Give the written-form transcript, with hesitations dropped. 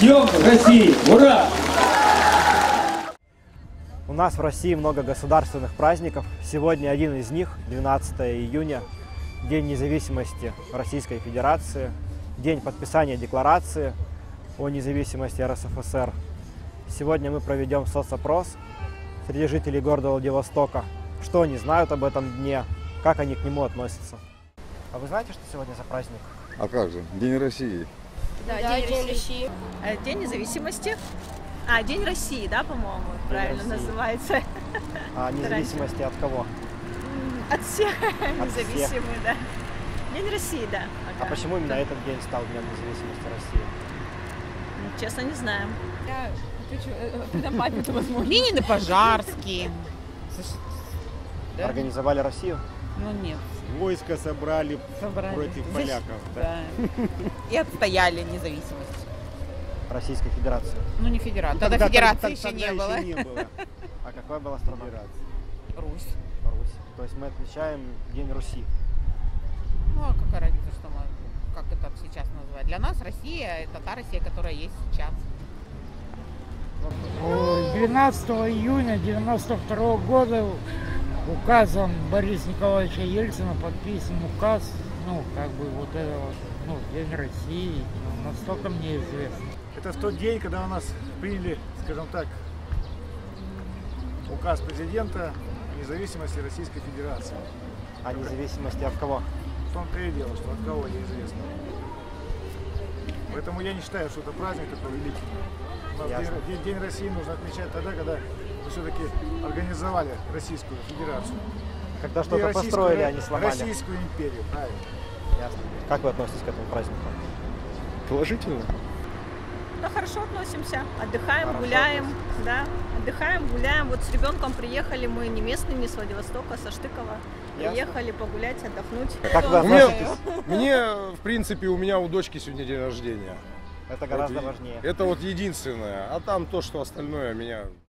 Днем России! Ура! У нас в России много государственных праздников. Сегодня один из них, 12 июня, День независимости Российской Федерации, день подписания декларации о независимости РСФСР. Сегодня мы проведем соцопрос среди жителей города Владивостока. Что они знают об этом дне, как они к нему относятся. А вы знаете, что сегодня за праздник? А как же? День России. Да, День России. День независимости. День России, да, по-моему, правильно России. называется. А независимости от кого? От всех От независимые, да. День России, да. А почему именно этот день стал Днем независимости России? Честно, не знаем. Я отвечу, память, возможно. Ленин и Пожарский. Да? Организовали Россию? Ну нет, Войска собрали против поляков. да. И отстояли независимость. Российской Федерации. Ну не федерация. Тогда федерации еще тогда не было. не было. А какая была страна? Русь. Русь. То есть мы отмечаем День Руси. Ну а какая разница, что мы, как это сейчас называют? Для нас Россия — это та Россия, которая есть сейчас. 12 июня 1992 года указом Бориса Николаевича Ельцина подписан указ, День России, настолько мне известно. Это в тот день, когда у нас приняли, скажем так, указ президента о независимости Российской Федерации. А независимости от кого? В том-то и дело, что от кого неизвестно. Поэтому я не считаю, что это праздник такой великий. У нас День России нужно отмечать тогда, когда мы все-таки организовали Российскую Федерацию. Когда что-то построили, а не сломали. Российскую империю, правильно. Ясно. Как вы относитесь к этому празднику? Положительно. Да, хорошо относимся. Отдыхаем, Хорошо гуляем. Да, отдыхаем, гуляем. Вот с ребенком приехали, мы не местные, не с Владивостока, со Штыкова. Ясно. Приехали погулять, отдохнуть. Как вы относитесь? В принципе, у меня у дочки сегодня день рождения. Это гораздо важнее. Это вот единственное. А там то, что остальное меня...